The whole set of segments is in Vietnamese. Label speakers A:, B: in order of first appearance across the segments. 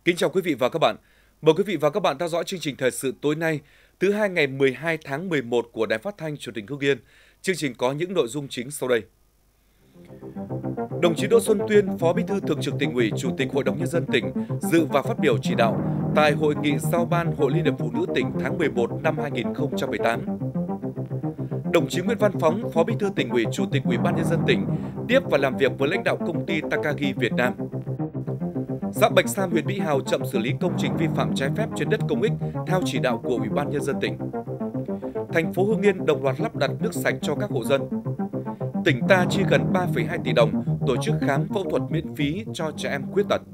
A: Kính chào quý vị và các bạn. Mời quý vị và các bạn theo dõi chương trình thời sự tối nay, thứ hai ngày 12 tháng 11 của Đài Phát thanh Truyền hình Hưng Yên. Chương trình có những nội dung chính sau đây. Đồng chí Đỗ Xuân Tuyên, Phó Bí thư Thường trực Tỉnh ủy, Chủ tịch Hội đồng Nhân dân tỉnh dự và phát biểu chỉ đạo tại hội nghị giao ban Hội Liên hiệp Phụ nữ tỉnh tháng 11 năm 2018. Đồng chí Nguyễn Văn Phóng, Phó Bí thư Tỉnh ủy, Chủ tịch Ủy ban Nhân dân tỉnh tiếp và làm việc với lãnh đạo công ty Takagi Việt Nam. Xã Bạch Sam, huyện Mỹ Hào chậm xử lý công trình vi phạm trái phép trên đất công ích theo chỉ đạo của Ủy ban Nhân dân tỉnh. Thành phố Hưng Yên đồng loạt lắp đặt nước sạch cho các hộ dân. Tỉnh ta chi gần 3,2 tỷ đồng tổ chức khám phẫu thuật miễn phí cho trẻ em khuyết tật.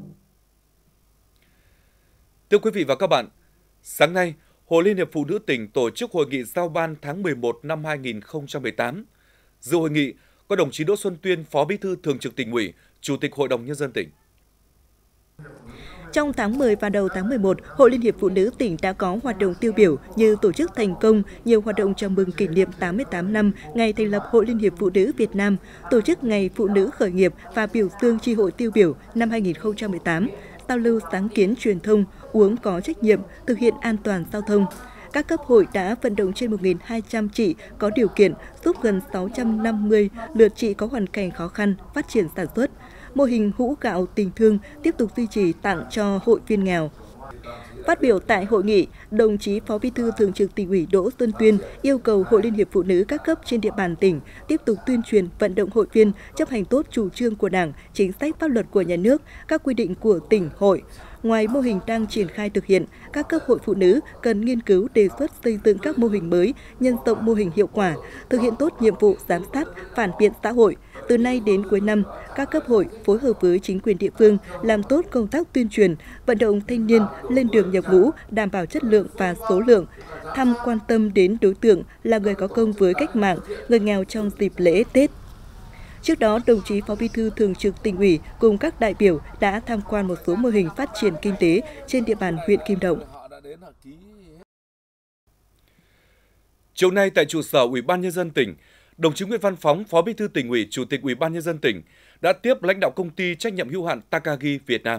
A: Thưa quý vị và các bạn, sáng nay, Hội Liên hiệp Phụ nữ tỉnh tổ chức hội nghị giao ban tháng 11 năm 2018. Dự hội nghị có đồng chí Đỗ Xuân Tuyên, Phó Bí thư Thường trực Tỉnh ủy, Chủ tịch Hội đồng Nhân dân tỉnh.
B: Trong tháng 10 và đầu tháng 11, Hội Liên hiệp Phụ nữ tỉnh đã có hoạt động tiêu biểu như tổ chức thành công nhiều hoạt động chào mừng kỷ niệm 88 năm ngày thành lập Hội Liên hiệp Phụ nữ Việt Nam, tổ chức Ngày Phụ nữ khởi nghiệp và biểu dương chi hội tiêu biểu năm 2018, giao lưu sáng kiến truyền thông, uống có trách nhiệm, thực hiện an toàn giao thông. Các cấp hội đã vận động trên 1.200 chị có điều kiện, giúp gần 650 lượt chị có hoàn cảnh khó khăn phát triển sản xuất. Mô hình hũ gạo tình thương tiếp tục duy trì tặng cho hội viên nghèo. Phát biểu tại hội nghị, đồng chí Phó Bí thư Thường trực Tỉnh ủy Đỗ Xuân Tuyên yêu cầu Hội Liên hiệp Phụ nữ các cấp trên địa bàn tỉnh tiếp tục tuyên truyền vận động hội viên chấp hành tốt chủ trương của Đảng, chính sách pháp luật của nhà nước, các quy định của tỉnh, hội. Ngoài mô hình đang triển khai thực hiện, các cấp hội phụ nữ cần nghiên cứu đề xuất xây dựng các mô hình mới, nhân rộng mô hình hiệu quả, thực hiện tốt nhiệm vụ giám sát, phản biện xã hội. Từ nay đến cuối năm, các cấp hội phối hợp với chính quyền địa phương làm tốt công tác tuyên truyền, vận động thanh niên lên đường nhập ngũ, đảm bảo chất lượng và số lượng, thăm quan tâm đến đối tượng là người có công với cách mạng, người nghèo trong dịp lễ Tết. Trước đó, đồng chí Phó Bí thư Thường trực Tỉnh ủy cùng các đại biểu đã tham quan một số mô hình phát triển kinh tế trên địa bàn huyện Kim Động.
A: Chiều nay tại trụ sở Ủy ban Nhân dân tỉnh, đồng chí Nguyễn Văn Phóng, Phó Bí thư Tỉnh ủy, Chủ tịch Ủy ban Nhân dân tỉnh đã tiếp lãnh đạo công ty trách nhiệm hữu hạn Takagi Việt Nam.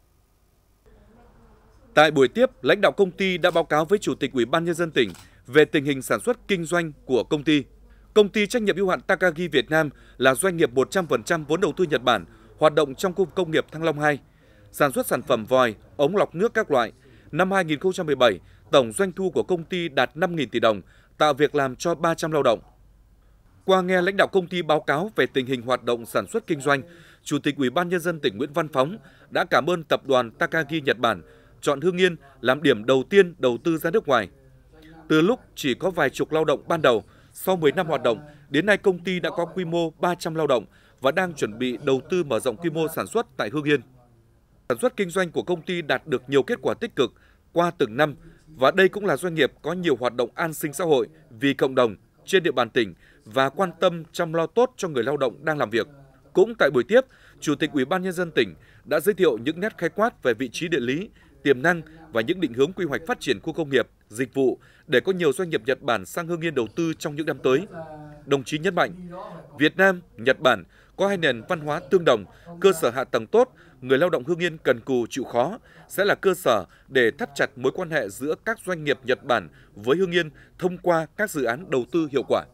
A: Tại buổi tiếp, lãnh đạo công ty đã báo cáo với Chủ tịch Ủy ban Nhân dân tỉnh về tình hình sản xuất kinh doanh của công ty. Công ty trách nhiệm hữu hạn Takagi Việt Nam là doanh nghiệp 100% vốn đầu tư Nhật Bản, hoạt động trong khu công nghiệp Thăng Long 2, sản xuất sản phẩm vòi, ống lọc nước các loại. Năm 2017, tổng doanh thu của công ty đạt 5.000 tỷ đồng, tạo việc làm cho 300 lao động. Qua nghe lãnh đạo công ty báo cáo về tình hình hoạt động sản xuất kinh doanh, Chủ tịch Ủy ban Nhân dân tỉnh Nguyễn Văn Phóng đã cảm ơn tập đoàn Takagi Nhật Bản chọn Hưng Yên làm điểm đầu tiên đầu tư ra nước ngoài. Từ lúc chỉ có vài chục lao động ban đầu, sau 10 năm hoạt động, đến nay công ty đã có quy mô 300 lao động và đang chuẩn bị đầu tư mở rộng quy mô sản xuất tại Hưng Yên. Sản xuất kinh doanh của công ty đạt được nhiều kết quả tích cực qua từng năm và đây cũng là doanh nghiệp có nhiều hoạt động an sinh xã hội vì cộng đồng trên địa bàn tỉnh và quan tâm chăm lo tốt cho người lao động đang làm việc. Cũng tại buổi tiếp, Chủ tịch Ủy ban Nhân dân tỉnh đã giới thiệu những nét khái quát về vị trí địa lý, tiềm năng và những định hướng quy hoạch phát triển khu công nghiệp, dịch vụ để có nhiều doanh nghiệp Nhật Bản sang Hưng Yên đầu tư trong những năm tới. Đồng chí nhấn mạnh, Việt Nam, Nhật Bản có hai nền văn hóa tương đồng, cơ sở hạ tầng tốt, người lao động Hưng Yên cần cù chịu khó sẽ là cơ sở để thắt chặt mối quan hệ giữa các doanh nghiệp Nhật Bản với Hưng Yên thông qua các dự án đầu tư hiệu quả.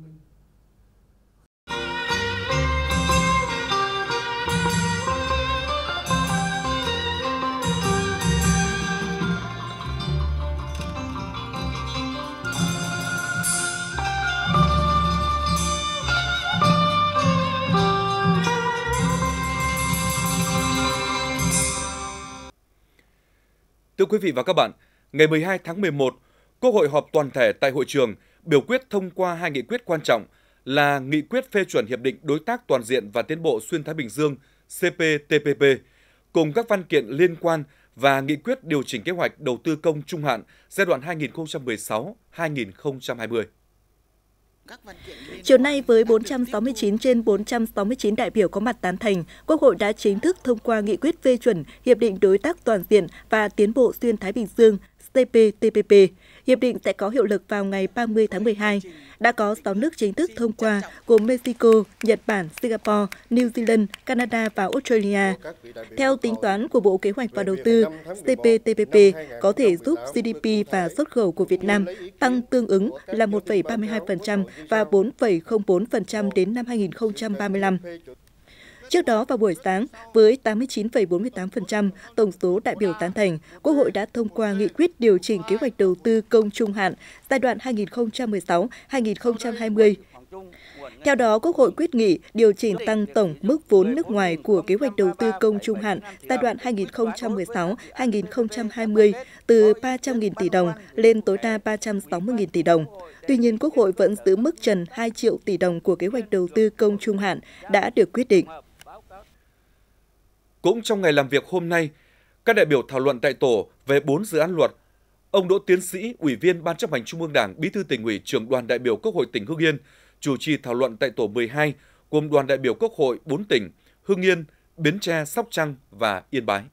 A: Thưa quý vị và các bạn, ngày 12 tháng 11, Quốc hội họp toàn thể tại hội trường biểu quyết thông qua hai nghị quyết quan trọng là nghị quyết phê chuẩn Hiệp định Đối tác Toàn diện và Tiến bộ Xuyên Thái Bình Dương CPTPP, cùng các văn kiện liên quan và nghị quyết điều chỉnh kế hoạch đầu tư công trung hạn giai đoạn 2016-2020.
B: Chiều nay với 469 trên 469 đại biểu có mặt tán thành, Quốc hội đã chính thức thông qua nghị quyết phê chuẩn Hiệp định Đối tác Toàn diện và Tiến bộ Xuyên Thái Bình Dương CPTPP. Hiệp định sẽ có hiệu lực vào ngày 30 tháng 12. Đã có 6 nước chính thức thông qua, gồm Mexico, Nhật Bản, Singapore, New Zealand, Canada và Australia. Theo tính toán của Bộ Kế hoạch và Đầu tư, CPTPP có thể giúp GDP và xuất khẩu của Việt Nam tăng tương ứng là 1,32% và 4,04% đến năm 2035. Trước đó vào buổi sáng, với 89,48% tổng số đại biểu tán thành, Quốc hội đã thông qua nghị quyết điều chỉnh kế hoạch đầu tư công trung hạn giai đoạn 2016-2020. Theo đó, Quốc hội quyết nghị điều chỉnh tăng tổng mức vốn nước ngoài của kế hoạch đầu tư công trung hạn giai đoạn 2016-2020 từ 300.000 tỷ đồng lên tối đa 360.000 tỷ đồng. Tuy nhiên, Quốc hội vẫn giữ mức trần 2 triệu tỷ đồng của kế hoạch đầu tư công trung hạn đã được quyết định.
A: Cũng trong ngày làm việc hôm nay, các đại biểu thảo luận tại tổ về 4 dự án luật. Ông Đỗ Tiến Sĩ, Ủy viên Ban Chấp hành Trung ương Đảng, Bí thư Tỉnh ủy, Trưởng đoàn đại biểu Quốc hội tỉnh Hưng Yên, chủ trì thảo luận tại tổ 12, gồm đoàn đại biểu Quốc hội 4 tỉnh Hưng Yên, Bến Tre, Sóc Trăng và Yên Bái.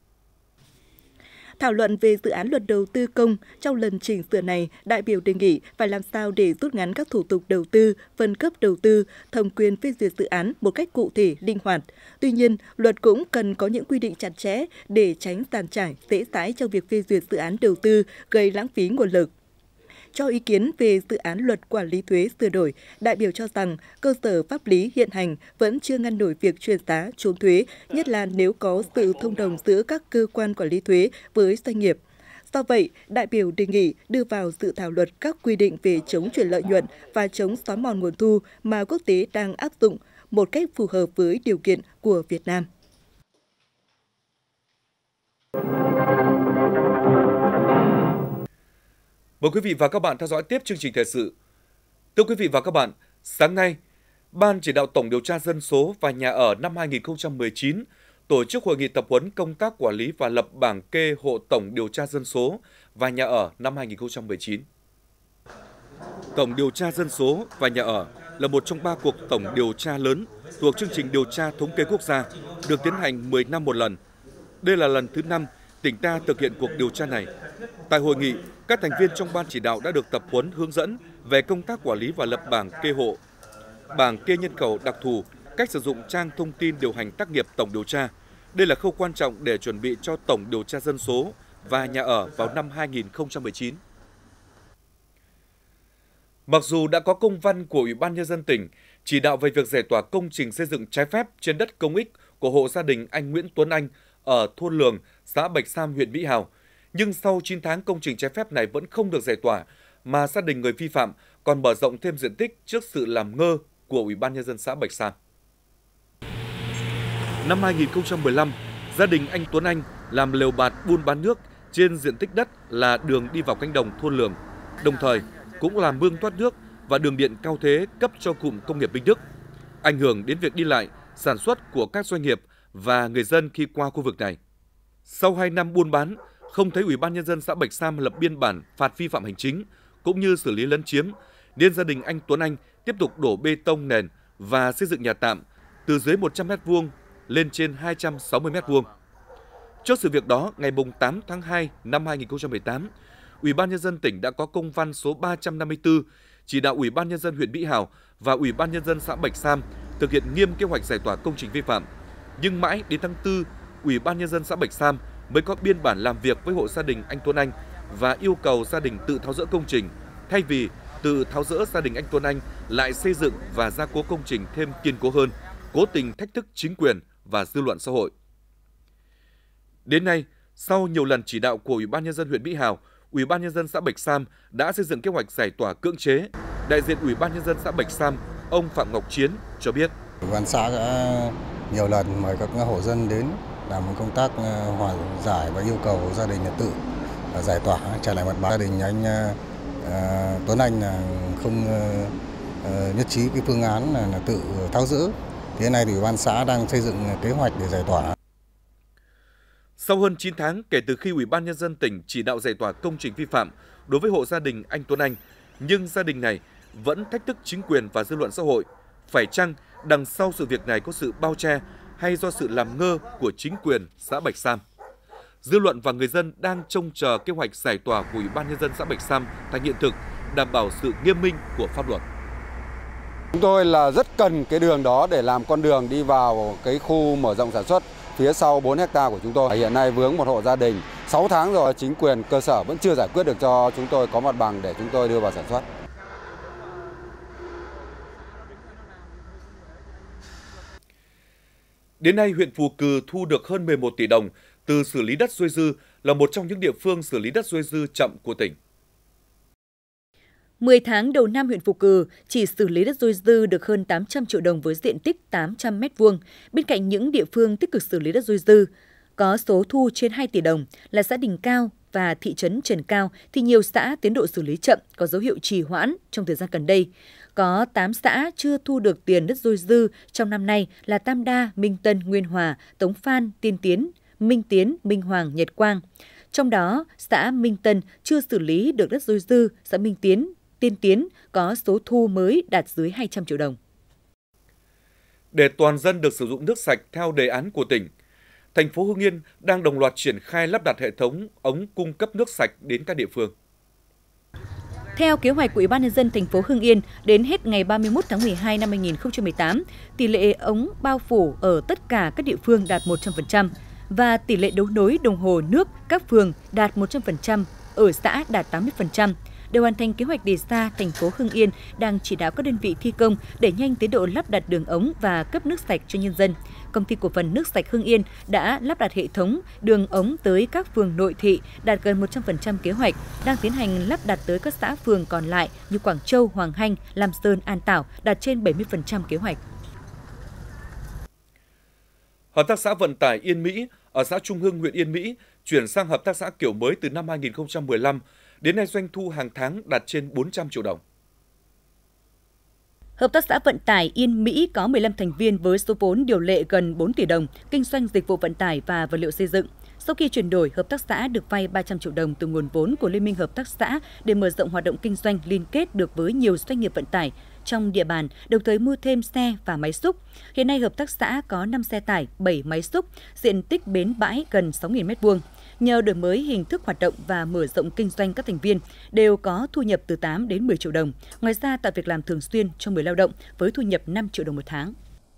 B: Thảo luận về dự án luật đầu tư công, trong lần chỉnh sửa này, đại biểu đề nghị phải làm sao để rút ngắn các thủ tục đầu tư, phân cấp đầu tư, thẩm quyền phê duyệt dự án một cách cụ thể, linh hoạt. Tuy nhiên, luật cũng cần có những quy định chặt chẽ để tránh giàn trải, dễ dãi trong việc phê duyệt dự án đầu tư, gây lãng phí nguồn lực. Cho ý kiến về dự án luật quản lý thuế sửa đổi, đại biểu cho rằng cơ sở pháp lý hiện hành vẫn chưa ngăn nổi việc chuyển giá, trốn thuế, nhất là nếu có sự thông đồng giữa các cơ quan quản lý thuế với doanh nghiệp. Do vậy, đại biểu đề nghị đưa vào dự thảo luật các quy định về chống chuyển lợi nhuận và chống xói mòn nguồn thu mà quốc tế đang áp dụng một cách phù hợp với điều kiện của Việt Nam.
A: Mời quý vị và các bạn theo dõi tiếp chương trình thời sự. Thưa quý vị và các bạn, sáng nay, Ban Chỉ đạo Tổng điều tra dân số và nhà ở năm 2019 tổ chức hội nghị tập huấn công tác quản lý và lập bảng kê hộ tổng điều tra dân số và nhà ở năm 2019. Tổng điều tra dân số và nhà ở là một trong 3 cuộc tổng điều tra lớn thuộc chương trình điều tra thống kê quốc gia, được tiến hành 10 năm một lần. Đây là lần thứ 5 tỉnh ta thực hiện cuộc điều tra này. Tại hội nghị, các thành viên trong ban chỉ đạo đã được tập huấn hướng dẫn về công tác quản lý và lập bảng kê hộ, bảng kê nhân khẩu đặc thù, cách sử dụng trang thông tin điều hành tác nghiệp tổng điều tra. Đây là khâu quan trọng để chuẩn bị cho tổng điều tra dân số và nhà ở vào năm 2019. Mặc dù đã có công văn của Ủy ban Nhân dân tỉnh chỉ đạo về việc giải tỏa công trình xây dựng trái phép trên đất công ích của hộ gia đình anh Nguyễn Tuấn Anh ở thôn Lường, xã Bạch Sam, huyện Mỹ Hào, nhưng sau 9 tháng công trình trái phép này vẫn không được giải tỏa, mà gia đình người vi phạm còn mở rộng thêm diện tích trước sự làm ngơ của Ủy ban Nhân dân xã Bạch Sam. Năm 2015, gia đình anh Tuấn Anh làm lều bạt buôn bán nước trên diện tích đất là đường đi vào cánh đồng thôn Lường, đồng thời cũng làm mương thoát nước và đường điện cao thế cấp cho cụm công nghiệp Minh Đức, ảnh hưởng đến việc đi lại, sản xuất của các doanh nghiệp và người dân khi qua khu vực này. Sau 2 năm buôn bán, không thấy Ủy ban Nhân dân xã Bạch Sam lập biên bản phạt vi phạm hành chính cũng như xử lý lấn chiếm, nên gia đình anh Tuấn Anh tiếp tục đổ bê tông nền và xây dựng nhà tạm từ dưới 100 m2 lên trên 260 m2. Trước sự việc đó, ngày 8 tháng 2 năm 2018, Ủy ban Nhân dân tỉnh đã có công văn số 354 chỉ đạo Ủy ban Nhân dân huyện Mỹ Hào và Ủy ban Nhân dân xã Bạch Sam thực hiện nghiêm kế hoạch giải tỏa công trình vi phạm. Nhưng mãi đến tháng 4, Ủy ban Nhân dân xã Bạch Sam mới có biên bản làm việc với hộ gia đình anh Tuấn Anh và yêu cầu gia đình tự tháo dỡ công trình, thay vì tự tháo dỡ gia đình anh Tuấn Anh lại xây dựng và gia cố công trình thêm kiên cố hơn, cố tình thách thức chính quyền và dư luận xã hội. Đến nay, sau nhiều lần chỉ đạo của Ủy ban Nhân dân huyện Mỹ Hào, Ủy ban Nhân dân xã Bạch Sam đã xây dựng kế hoạch giải tỏa cưỡng chế. Đại diện Ủy ban Nhân dân xã Bạch Sam, ông Phạm Ngọc Chiến cho biết.
C: Ủy ban xã đã nhiều lần mời các hộ dân đến làm công tác hòa giải và yêu cầu gia đình tự giải tỏa trả lại mặt bằng. Gia đình anh Tuấn Anh là không nhất trí cái phương án là tự tháo dỡ. Thế này thì Ủy ban xã đang xây dựng kế hoạch để giải tỏa.
A: Sau hơn 9 tháng kể từ khi Ủy ban Nhân dân tỉnh chỉ đạo giải tỏa công trình vi phạm đối với hộ gia đình anh Tuấn Anh, nhưng gia đình này vẫn thách thức chính quyền và dư luận xã hội. Phải chăng đằng sau sự việc này có sự bao che hay do sự làm ngơ của chính quyền xã Bạch Sam? dư luận và người dân đang trông chờ kế hoạch giải tỏa của Ủy ban Nhân dân xã Bạch Sam thành hiện thực, đảm bảo sự nghiêm minh của pháp luật.
D: Chúng tôi là rất cần cái đường đó để làm con đường đi vào cái khu mở rộng sản xuất phía sau 4 hectare của chúng tôi. Hiện nay vướng một hộ gia đình 6 tháng rồi, chính quyền cơ sở vẫn chưa giải quyết được cho chúng tôi có mặt bằng để chúng tôi đưa vào sản xuất.
A: Đến nay, huyện Phù Cừ thu được hơn 11 tỷ đồng từ xử lý đất dôi dư, là một trong những địa phương xử lý đất dôi dư chậm của tỉnh.
B: 10 tháng đầu năm, huyện Phù Cừ chỉ xử lý đất dôi dư được hơn 800 triệu đồng với diện tích 800 m². Bên cạnh những địa phương tích cực xử lý đất dôi dư, có số thu trên 2 tỷ đồng là xã Đình Cao và thị trấn Trần Cao, thì nhiều xã tiến độ xử lý chậm, có dấu hiệu trì hoãn trong thời gian gần đây. Có 8 xã chưa thu được tiền đất dôi dư trong năm nay là Tam Đa, Minh Tân, Nguyên Hòa, Tống Phan, Tiên Tiến, Minh Hoàng, Nhật Quang. Trong đó, xã Minh Tân chưa xử lý được đất dôi dư, xã Minh Tiên Tiến có số thu mới đạt dưới 200 triệu đồng.
A: Để toàn dân được sử dụng nước sạch theo đề án của tỉnh, thành phố Hưng Yên đang đồng loạt triển khai lắp đặt hệ thống ống cung cấp nước sạch đến các địa phương.
B: Theo kế hoạch của Ủy ban Nhân dân thành phố Hưng Yên, đến hết ngày 31 tháng 12 năm 2018, tỷ lệ ống bao phủ ở tất cả các địa phương đạt 100% và tỷ lệ đấu nối đồng hồ nước các phường đạt 100%, ở xã đạt 80%. Để hoàn thành kế hoạch đề ra, thành phố Hưng Yên đang chỉ đạo các đơn vị thi công đẩy nhanh tiến độ lắp đặt đường ống và cấp nước sạch cho nhân dân. Công ty cổ phần nước sạch Hưng Yên đã lắp đặt hệ thống đường ống tới các phường nội thị đạt gần 100% kế hoạch, đang tiến hành lắp đặt tới các xã phường còn lại như Quảng Châu, Hoàng Hanh, Lam Sơn, An Tảo đạt trên 70% kế hoạch.
A: Hợp tác xã vận tải Yên Mỹ ở xã Trung Hưng, huyện Yên Mỹ chuyển sang hợp tác xã kiểu mới từ năm 2015. Đến nay doanh thu hàng tháng đạt trên 400 triệu đồng.
B: Hợp tác xã vận tải Yên Mỹ có 15 thành viên với số vốn điều lệ gần 4 tỷ đồng, kinh doanh dịch vụ vận tải và vật liệu xây dựng. Sau khi chuyển đổi, hợp tác xã được vay 300 triệu đồng từ nguồn vốn của Liên minh Hợp tác xã để mở rộng hoạt động kinh doanh, liên kết được với nhiều doanh nghiệp vận tải trong địa bàn, đồng thời mua thêm xe và máy xúc. Hiện nay, hợp tác xã có 5 xe tải, 7 máy xúc, diện tích bến bãi gần 6.000 m². Nhờ đổi mới hình thức hoạt động và mở rộng kinh doanh, các thành viên đều có thu nhập từ 8 đến 10 triệu đồng. Ngoài ra, tạo việc làm thường xuyên cho người lao động với thu nhập 5 triệu đồng một tháng.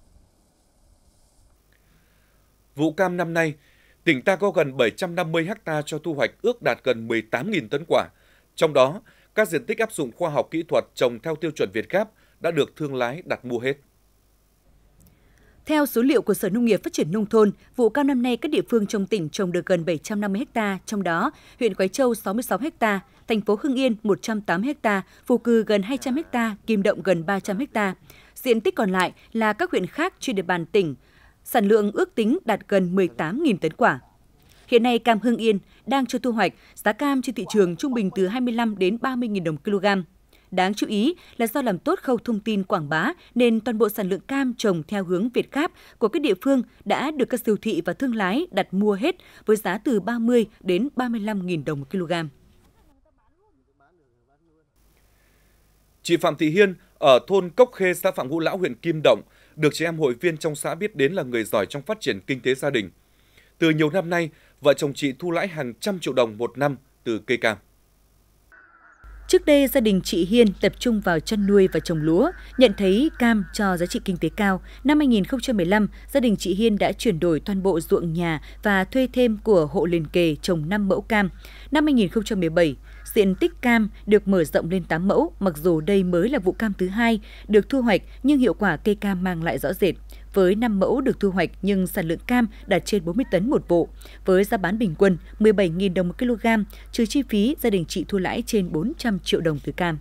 A: Vụ cam năm nay, tỉnh ta có gần 750 ha cho thu hoạch, ước đạt gần 18.000 tấn quả. Trong đó, các diện tích áp dụng khoa học kỹ thuật trồng theo tiêu chuẩn Việt Gáp đã được thương lái đặt mua hết.
B: Theo số liệu của Sở Nông nghiệp Phát triển Nông thôn, vụ cam năm nay các địa phương trong tỉnh trồng được gần 750 ha, trong đó huyện Quái Châu 66 ha, thành phố Hưng Yên 180 ha, Phù Cừ gần 200 ha, Kim Động gần 300 ha. Diện tích còn lại là các huyện khác trên địa bàn tỉnh. Sản lượng ước tính đạt gần 18.000 tấn quả. Hiện nay cam Hưng Yên đang cho thu hoạch, giá cam trên thị trường trung bình từ 25 đến 30.000 đồng kg. Đáng chú ý là do làm tốt khâu thông tin quảng bá nên toàn bộ sản lượng cam trồng theo hướng Việt Gáp của các địa phương đã được các siêu thị và thương lái đặt mua hết với giá từ 30 đến 35.000 đồng một kg.
A: Chị Phạm Thị Hiên ở thôn Cốc Khê, xã Phạm Ngũ Lão, huyện Kim Động được chị em hội viên trong xã biết đến là người giỏi trong phát triển kinh tế gia đình. Từ nhiều năm nay, vợ chồng chị thu lãi hàng trăm triệu đồng một năm từ cây cam.
B: Trước đây, gia đình chị Hiên tập trung vào chăn nuôi và trồng lúa, nhận thấy cam cho giá trị kinh tế cao. Năm 2015, gia đình chị Hiên đã chuyển đổi toàn bộ ruộng nhà và thuê thêm của hộ liền kề trồng 5 mẫu cam. Năm 2017, diện tích cam được mở rộng lên 8 mẫu, mặc dù đây mới là vụ cam thứ 2 được thu hoạch nhưng hiệu quả cây cam mang lại rõ rệt. Với 5 mẫu được thu hoạch nhưng sản lượng cam đạt trên 40 tấn một vụ. Với giá bán bình quân 17.000 đồng một kg, trừ chi phí, gia đình chị thu lãi trên 400 triệu đồng từ cam.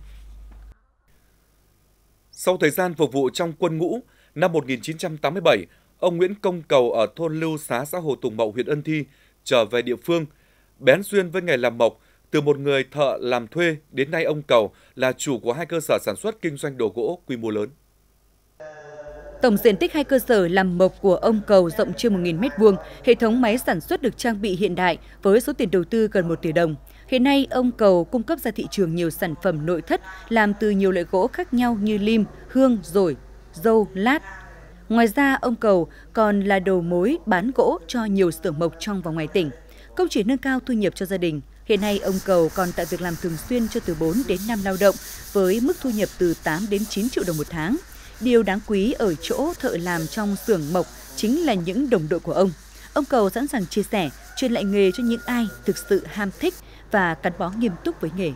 A: Sau thời gian phục vụ trong quân ngũ, năm 1987, ông Nguyễn Công Cầu ở thôn Lưu Xá, xã Hồ Tùng Mậu, huyện Ân Thi trở về địa phương, bén duyên với nghề làm mộc. Từ một người thợ làm thuê, đến nay ông Cầu là chủ của 2 cơ sở sản xuất kinh doanh đồ gỗ quy mô lớn.
B: Tổng diện tích 2 cơ sở làm mộc của ông Cầu rộng trên 1.000 m², hệ thống máy sản xuất được trang bị hiện đại với số tiền đầu tư gần 1 tỷ đồng. Hiện nay, ông Cầu cung cấp ra thị trường nhiều sản phẩm nội thất làm từ nhiều loại gỗ khác nhau như lim, hương, dổi, dâu, lát. Ngoài ra, ông Cầu còn là đầu mối bán gỗ cho nhiều xưởng mộc trong và ngoài tỉnh.
E: không chỉ nâng cao thu nhập cho gia đình. Hiện nay, ông Cầu còn tạo việc làm thường xuyên cho từ 4 đến 5 lao động với mức thu nhập từ 8 đến 9 triệu đồng một tháng. Điều đáng quý ở chỗ thợ làm trong xưởng mộc chính là những đồng đội của ông. Ông Cầu sẵn sàng chia sẻ, truyền lại nghề cho những ai thực sự ham thích và gắn bó nghiêm túc với nghề.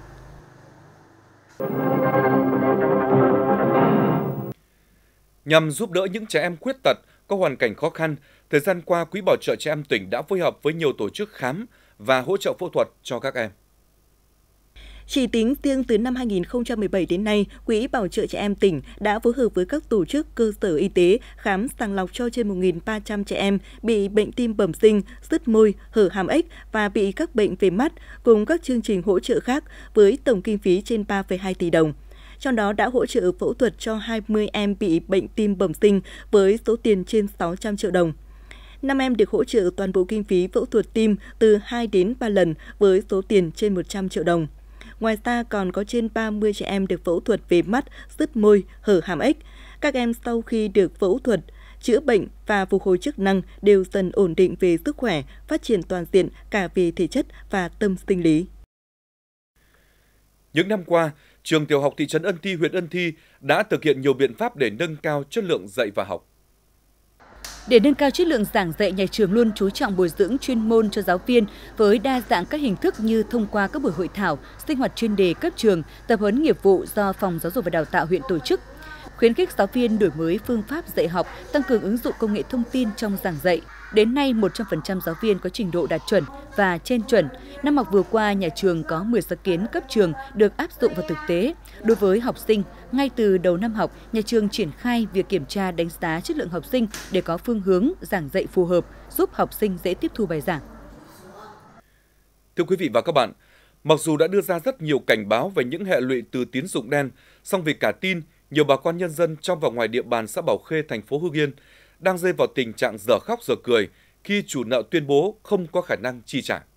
A: Nhằm giúp đỡ những trẻ em khuyết tật có hoàn cảnh khó khăn, thời gian qua Quỹ Bảo trợ Trẻ Em tỉnh đã phối hợp với nhiều tổ chức khám và hỗ trợ phẫu thuật cho các em.
B: Chỉ tính riêng từ năm 2017 đến nay, Quỹ Bảo trợ Trẻ Em tỉnh đã phối hợp với các tổ chức cơ sở y tế khám sàng lọc cho trên 1.300 trẻ em bị bệnh tim bẩm sinh, sứt môi, hở hàm ếch và bị các bệnh về mắt, cùng các chương trình hỗ trợ khác với tổng kinh phí trên 3,2 tỷ đồng. Trong đó đã hỗ trợ phẫu thuật cho 20 em bị bệnh tim bẩm sinh với số tiền trên 600 triệu đồng. 5 em được hỗ trợ toàn bộ kinh phí phẫu thuật tim từ 2 đến 3 lần với số tiền trên 100 triệu đồng. Ngoài ra còn có trên 30 trẻ em được phẫu thuật về mắt, sứt môi, hở hàm ếch. Các em sau khi được phẫu thuật, chữa bệnh và phục hồi chức năng đều dần ổn định về sức khỏe, phát triển toàn diện cả về thể chất và tâm sinh lý.
A: Những năm qua, trường tiểu học thị trấn Ân Thi, huyện Ân Thi đã thực hiện nhiều biện pháp để nâng cao chất lượng dạy và học.
E: Để nâng cao chất lượng giảng dạy, nhà trường luôn chú trọng bồi dưỡng chuyên môn cho giáo viên với đa dạng các hình thức như thông qua các buổi hội thảo, sinh hoạt chuyên đề cấp trường, tập huấn nghiệp vụ do Phòng Giáo dục và Đào tạo huyện tổ chức, khuyến khích giáo viên đổi mới phương pháp dạy học, tăng cường ứng dụng công nghệ thông tin trong giảng dạy. Đến nay, 100% giáo viên có trình độ đạt chuẩn và trên chuẩn. Năm học vừa qua, nhà trường có 10 sáng kiến cấp trường được áp dụng vào thực tế. Đối với học sinh, ngay từ đầu năm học, nhà trường triển khai việc kiểm tra đánh giá chất lượng học sinh để có phương hướng giảng dạy phù hợp, giúp học sinh dễ tiếp thu bài giảng.
A: Thưa quý vị và các bạn, mặc dù đã đưa ra rất nhiều cảnh báo về những hệ lụy từ tín dụng đen, song vì cả tin, nhiều bà con nhân dân trong và ngoài địa bàn xã Bảo Khê, thành phố Hưng Yên đang rơi vào tình trạng dở khóc dở cười khi chủ nợ tuyên bố không có khả năng chi trả.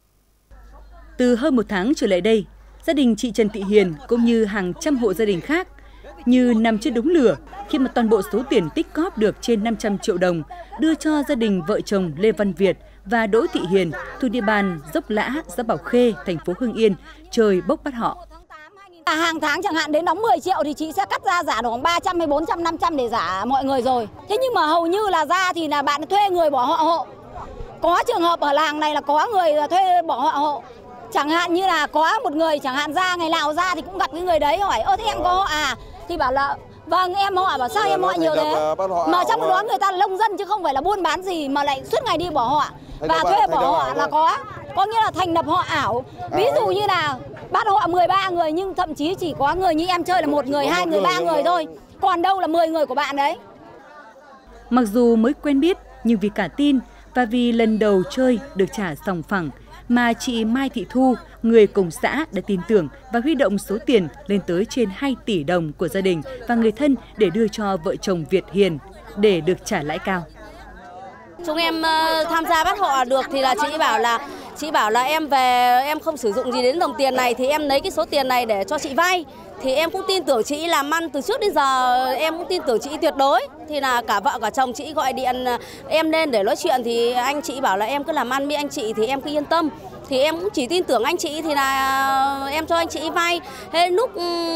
E: Từ hơn một tháng trở lại đây, gia đình chị Trần Thị Hiền cũng như hàng trăm hộ gia đình khác như nằm trên đống lửa khi mà toàn bộ số tiền tích góp được trên 500 triệu đồng đưa cho gia đình vợ chồng Lê Văn Việt và Đỗ Thị Hiền thuộc địa bàn Dốc Lã, xã Bảo Khê, thành phố Hưng Yên, trời bốc bắt họ.
F: Hàng tháng chẳng hạn đến đóng 10 triệu thì chị sẽ cắt ra giả khoảng 300 hay 400, 500 để giả mọi người rồi. Thế nhưng mà hầu như là ra thì là bạn thuê người bỏ họ hộ. Có trường hợp ở làng này là có người thuê bỏ họ hộ. Chẳng hạn như là có một người chẳng hạn ra ngày nào ra thì cũng gặp cái người đấy hỏi thế em có họ à? Thì bảo là vâng em họ, bảo sao em họ nhiều thế? Mà trong đó người ta nông dân chứ không phải là buôn bán gì mà lại suốt ngày đi bỏ họ. Và thuê bỏ họ là có nghĩa là thành lập họ ảo. Ví dụ như là bắt họ 13 người nhưng thậm chí chỉ có người như em chơi là 1 người, 2 người, 3 người thôi. Còn đâu là 10 người của bạn đấy.
E: Mặc dù mới quen biết nhưng vì cả tin và vì lần đầu chơi được trả sòng phẳng mà chị Mai Thị Thu, người cùng xã đã tin tưởng và huy động số tiền lên tới trên 2 tỷ đồng của gia đình và người thân để đưa cho vợ chồng Việt Hiền để được trả lãi cao.
G: Chúng em tham gia bắt họ được thì là chị bảo là em về em không sử dụng gì đến đồng tiền này thì em lấy cái số tiền này để cho chị vay. Thì em cũng tin tưởng chị làm ăn từ trước đến giờ, em cũng tin tưởng chị tuyệt đối. Thì là cả vợ cả chồng chị gọi điện em lên để nói chuyện thì anh chị bảo là em cứ làm ăn với anh chị thì em cứ yên tâm. Thì em cũng chỉ tin tưởng anh chị thì là em cho anh chị vay. Thế lúc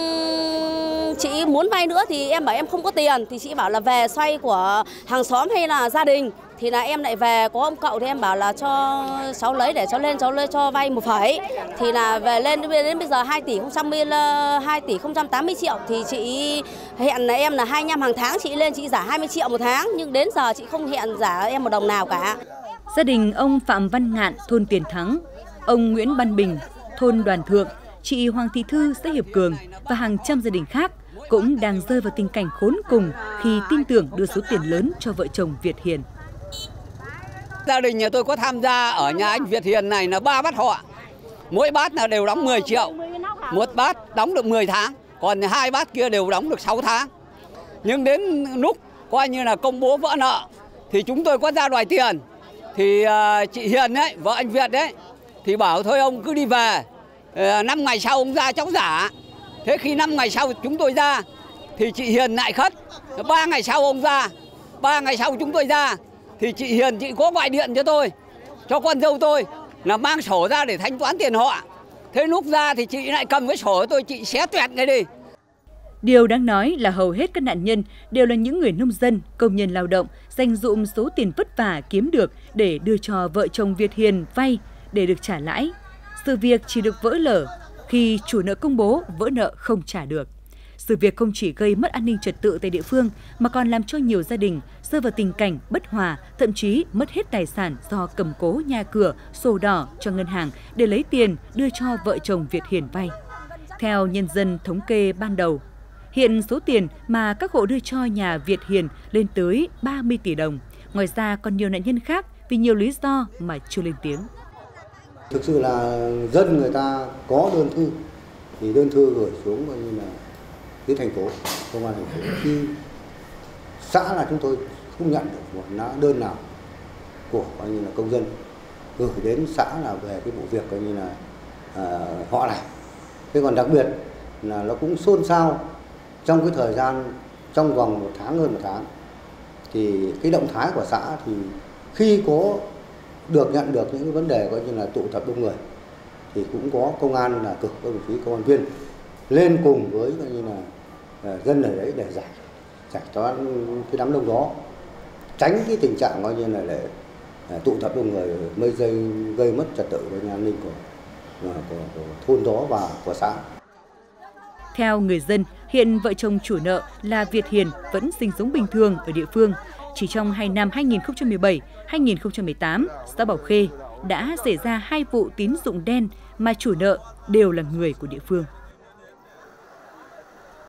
G: chị muốn vay nữa thì em bảo em không có tiền thì chị bảo là về xoay của hàng xóm hay là gia đình. Thì là em lại về có ông cậu thì em bảo là cho cháu lấy để cháu lên cho vay 1 phẩy. Thì là về lên đến bây giờ 2 tỷ 080 triệu thì chị hẹn là em là 25 hàng tháng chị lên chị giả 20 triệu một tháng nhưng đến giờ chị không hẹn giả em một đồng nào cả.
E: Gia đình ông Phạm Văn Ngạn, thôn Tiền Thắng, ông Nguyễn Văn Bình, thôn Đoàn Thượng, chị Hoàng Thị Thư, xã Hiệp Cường và hàng trăm gia đình khác cũng đang rơi vào tình cảnh khốn cùng khi tin tưởng đưa số tiền lớn cho vợ chồng Việt Hiền.
H: Gia đình nhà tôi có tham gia ở nhà anh Việt Hiền này là 3 bát họ. Mỗi bát là đều đóng 10 triệu. Một bát đóng được 10 tháng, còn 2 bát kia đều đóng được 6 tháng. Nhưng đến lúc coi như là công bố vỡ nợ thì chúng tôi có ra đòi tiền. Thì chị Hiền ấy, vợ anh Việt đấy, thì bảo thôi ông cứ đi về. 5 ngày sau ông ra cháu giả. Thế khi 5 ngày sau chúng tôi ra thì chị Hiền lại khất. 3 ngày sau ông ra, 3 ngày sau chúng tôi ra thì chị Hiền chị có gọi điện cho tôi, cho con dâu tôi là mang sổ ra để thanh toán tiền họ. Thế lúc ra thì chị lại cầm cái sổ của tôi, chị xé toẹt ngay đi.
E: Điều đáng nói là hầu hết các nạn nhân đều là những người nông dân, công nhân lao động, dành dụm số tiền vất vả kiếm được để đưa cho vợ chồng Việt Hiền vay để được trả lãi. Sự việc chỉ được vỡ lở khi chủ nợ công bố vỡ nợ không trả được. Sự việc không chỉ gây mất an ninh trật tự tại địa phương mà còn làm cho nhiều gia đình rơi vào tình cảnh bất hòa, thậm chí mất hết tài sản do cầm cố nhà cửa, sổ đỏ cho ngân hàng để lấy tiền đưa cho vợ chồng Việt Hiền vay. Theo nhân dân thống kê ban đầu, hiện số tiền mà các hộ đưa cho nhà Việt Hiền lên tới 30 tỷ đồng. Ngoài ra còn nhiều nạn nhân khác vì nhiều lý do mà chưa lên tiếng.
I: Thực sự là dân người ta có đơn thư thì đơn thư gửi xuống coi như là phía thành phố, công an thành phố. Khi xã là chúng tôi không nhận được một đơn nào của coi như là công dân gửi đến xã là về cái vụ việc coi như là họ này. Thế còn đặc biệt là nó cũng xôn xao trong cái thời gian trong vòng một tháng, hơn một tháng, thì cái động thái của xã thì khi có nhận được những cái vấn đề coi như là tụ tập đông người thì cũng có công an là cử các đồng chí công an viên lên cùng với coi như là dân ở đấy để giải tỏa cái đám đông đó, tránh cái tình trạng coi như là để tụ tập đông người mới gây mất trật tự và an ninh của thôn đó và của xã.
E: Theo người dân, hiện vợ chồng chủ nợ là Việt Hiền vẫn sinh sống bình thường ở địa phương. Chỉ trong 2 năm 2017-2018, xã Bảo Khê đã xảy ra 2 vụ tín dụng đen mà chủ nợ đều là người của địa phương.